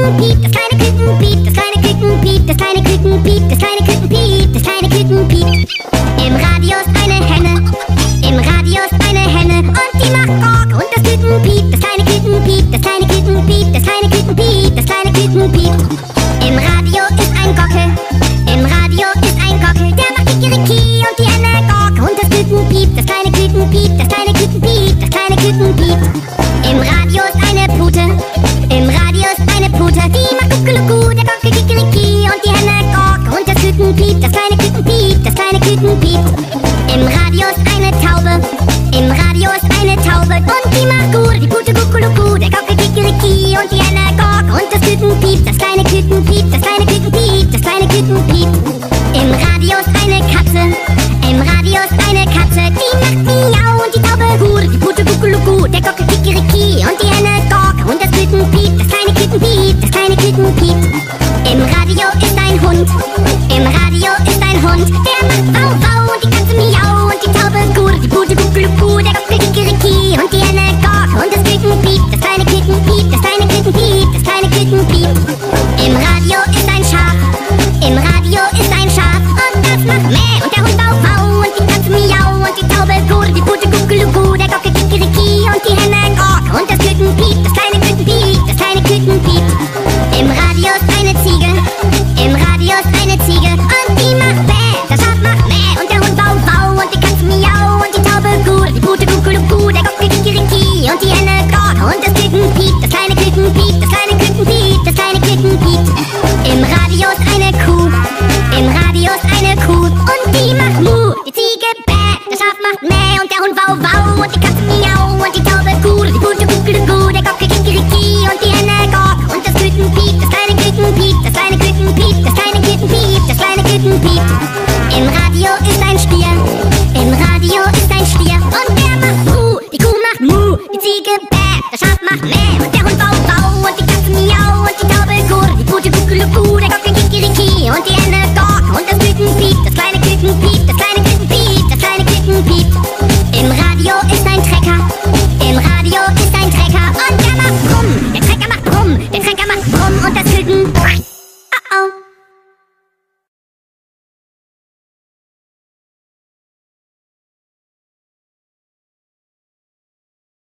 Küken piept, das kleine Küken piept, das kleine Küken piept, das kleine Küken piept, das kleine Küken piept, das kleine Küken piept. Im Radio ist eine Henne, im Radio ist eine Henne und die macht Gok und das Küken piept, das kleine Küken piept, das kleine Küken piept, das kleine Küken piept, das kleine Küken piept. Im Radio ist ein Gockel, im Radio ist ein Gockel, der macht Kikeriki und die Henne Gok und das Küken piept, das kleine Küken piept, das kleine Küken piept, das kleine Küken piept. Im Radio ist eine Pute, im Radio ist eine Pute, die macht Kuckelucku, der Gockel Kikeriki und die Henne Gok und das Küken piept, das kleine Küken piept, das kleine Küken piept. Im Radio ist eine Taube, im Radio ist eine Taube und die macht gut, die Pute Kuckelucku, der Gockel Kikeriki und die Henne Gok und das Küken piept, das kleine Küken piept, das kleine Küken piept, das kleine Küken piept. Im Radio ist eine Katze, im Radio ist eine Katze, die macht Miau und die Taube gut, die Pute Kuckelucku, der Gockel Kikeriki und die Henne Gok und das Küken piept, das kleine Küken piept, das kleine Küken piept. Im Radio ist ein Hund, im Radio ist ein Hund, der macht Wow Wow und die Katze Miau und die Taube gut, die Pute Kuckelucku, der Gockel Kikeriki und die Henne Gok und das Küken piept, das kleine Küken piept, das kleine Küken piept, das kleine Küken piept. Im Radio ist ein Schaf, im Radio ist ein Schaf und das macht Mäh und der Hund Wow Wow und die Katze Miau und die Taube gut, die Pute Kuckelucku, der Gockel Kikeriki und die Henne Gok und das Küken piept, das kleine Küken piept, das kleine Küken piept. Im Radio ist eine Ziege, im Radio ist eine Ziege und die macht Bäh, das Schaf macht Mäh und der Hund Wow Wow und die Katze Miau und die Taube gut, die Pute Kuckelucku, der Gockel Kikeriki und die Henne Gok und das Küken piept, das kleine Küken piept, das kleine Küken piept, das kleine Küken piept. Im Radio ist eine Kuh, im Radio ist eine Kuh und die macht Mu, die Ziege Bäh, das Schaf macht Mäh und der Hund Wow Wow und die Katze Miau und die Taube gut, die Pute Kuckelucku, der Gockel Kikeriki und die Henne Gok und das Küken piept, das kleine Küken piept, das kleine Küken piept, das kleine Küken piept, das kleine Küken piept. Im Radio ist ein Stier, im Radio ist ein Stier und der macht Mu, die Kuh macht Mu, die Ziege Bäh, das Schaf macht Mäh und der Hund